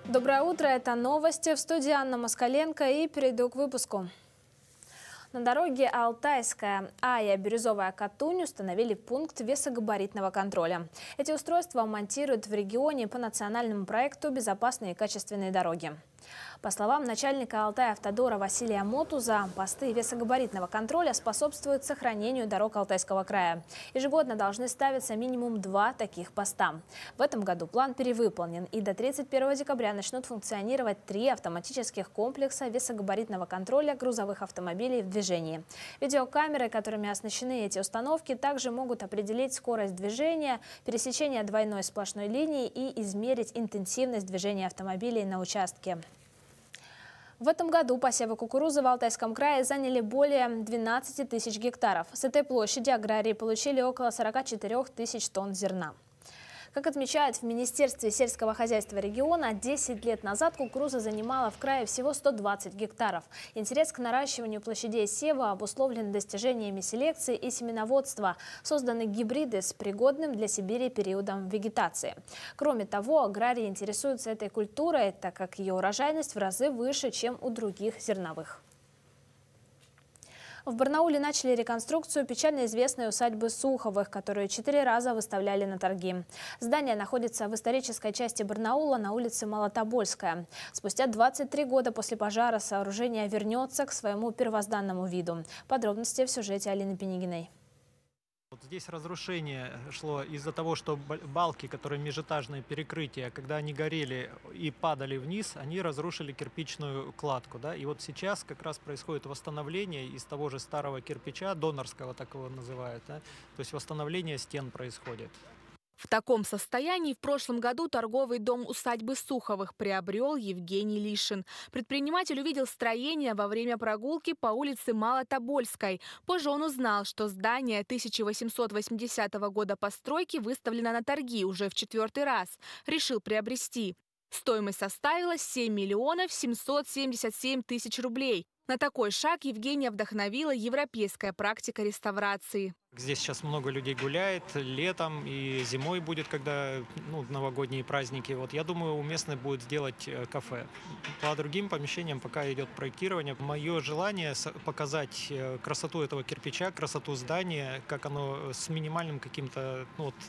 Доброе утро, это новости. В студии Анна Москаленко и перейду к выпуску. На дороге Алтайская Ая Бирюзовая Катунь установили пункт весогабаритного контроля. Эти устройства монтируют в регионе по национальному проекту «Безопасные и качественные дороги». По словам начальника Алтай-Автодора Василия Мотуза, посты весогабаритного контроля способствуют сохранению дорог Алтайского края. Ежегодно должны ставиться минимум 2 таких поста. В этом году план перевыполнен, и до 31 декабря начнут функционировать 3 автоматических комплекса весогабаритного контроля грузовых автомобилей в движении. Видеокамеры, которыми оснащены эти установки, также могут определить скорость движения, пересечение двойной сплошной линии и измерить интенсивность движения автомобилей на участке. В этом году посевы кукурузы в Алтайском крае заняли более 12 тысяч гектаров. С этой площади аграрии получили около 44 тысяч тонн зерна. Как отмечают в Министерстве сельского хозяйства региона, 10 лет назад кукуруза занимала в крае всего 120 гектаров. Интерес к наращиванию площадей сева обусловлен достижениями селекции и семеноводства. Созданы гибриды с пригодным для Сибири периодом вегетации. Кроме того, аграрии интересуются этой культурой, так как ее урожайность в разы выше, чем у других зерновых. В Барнауле начали реконструкцию печально известной усадьбы Суховых, которую 4 раза выставляли на торги. Здание находится в исторической части Барнаула на улице Молотобольская. Спустя 23 года после пожара сооружение вернется к своему первозданному виду. Подробности в сюжете Алины Пенигиной. Вот здесь разрушение шло из-за того, что балки, которые межэтажные перекрытия, когда они горели и падали вниз, они разрушили кирпичную кладку. Да? И вот сейчас как раз происходит восстановление из того же старого кирпича, донорского так его называют. Да? То есть восстановление стен происходит. В таком состоянии в прошлом году торговый дом усадьбы Суховых приобрел Евгений Лишин. Предприниматель увидел строение во время прогулки по улице Малотобольской. Позже он узнал, что здание 1880 года постройки выставлено на торги уже в 4-й раз. Решил приобрести. Стоимость составила 7 миллионов 777 тысяч рублей. На такой шаг Евгения вдохновила европейская практика реставрации. Здесь сейчас много людей гуляет летом и зимой будет, когда новогодние праздники. Вот я думаю, уместно будет сделать кафе. По другим помещениям пока идет проектирование. Мое желание показать красоту этого кирпича, красоту здания, как оно с минимальным каким-то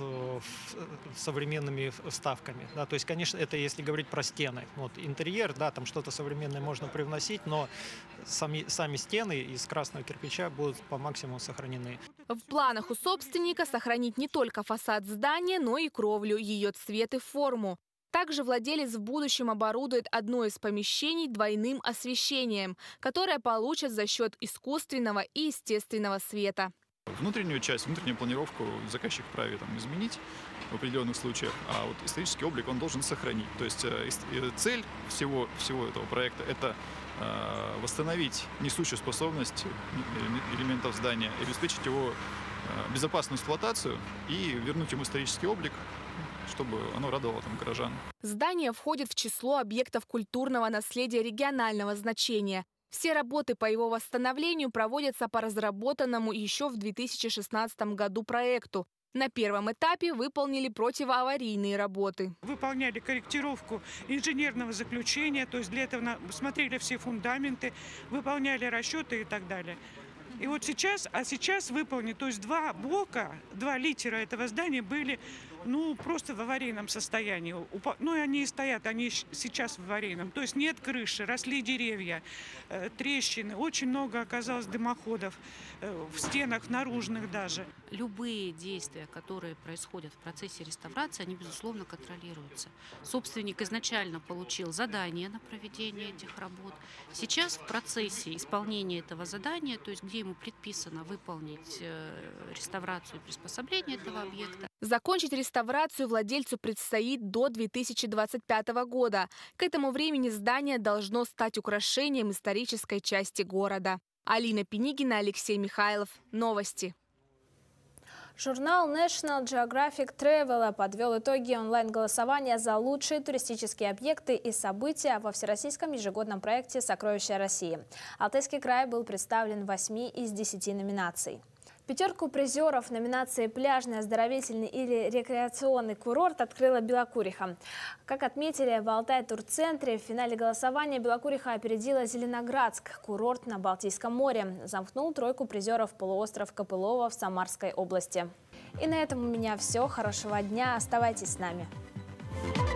современными вставками. Да, то есть, конечно, это если говорить про стены. Вот интерьер, да, там что-то современное можно привносить, но сами стены из красного кирпича будут по максимуму сохранены. В планах у собственника сохранить не только фасад здания, но и кровлю, ее цвет и форму. Также владелец в будущем оборудует одно из помещений двойным освещением, которое получат за счет искусственного и естественного света. Внутреннюю часть, внутреннюю планировку заказчик вправе изменить в определенных случаях, а вот исторический облик он должен сохранить. То есть цель всего этого проекта – это восстановить несущую способность элементов здания, обеспечить его безопасную эксплуатацию и вернуть ему исторический облик, чтобы оно радовало горожан. Здание входит в число объектов культурного наследия регионального значения. Все работы по его восстановлению проводятся по разработанному еще в 2016 году проекту. На первом этапе выполнили противоаварийные работы. Выполняли корректировку инженерного заключения, то есть для этого смотрели все фундаменты, выполняли расчеты и так далее. И вот сейчас выполнены, то есть 2 блока, 2 литера этого здания были просто в аварийном состоянии. И они стоят, они сейчас в аварийном. То есть нет крыши, росли деревья, трещины. Очень много оказалось дымоходов в стенах наружных даже. Любые действия, которые происходят в процессе реставрации, они, безусловно, контролируются. Собственник изначально получил задание на проведение этих работ. Сейчас в процессе исполнения этого задания, то есть где ему предписано выполнить реставрацию и приспособление этого объекта. Закончить реставрацию владельцу предстоит до 2025 года. К этому времени здание должно стать украшением исторической части города. Алина Пенигина, Алексей Михайлов. Новости. Журнал National Geographic Travel подвел итоги онлайн-голосования за лучшие туристические объекты и события во всероссийском ежегодном проекте «Сокровища России». Алтайский край был представлен в 8 из 10 номинаций. Пятерку призеров номинации «Пляжный, оздоровительный или рекреационный курорт» открыла Белокуриха. Как отметили в Алтай-турцентре, в финале голосования Белокуриха опередила Зеленоградск, курорт на Балтийском море. Замкнул тройку призеров полуостров Копылова в Самарской области. И на этом у меня все. Хорошего дня. Оставайтесь с нами.